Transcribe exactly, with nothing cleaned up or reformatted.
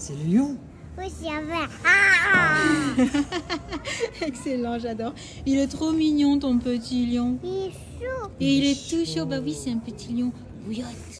C'est le lion. Oui, c'est un verre. Ah Excellent, j'adore. Il est trop mignon ton petit lion. Il est chaud. Et il Il est est tout chaud. chaud. Bah oui, c'est un petit lion bouillotte.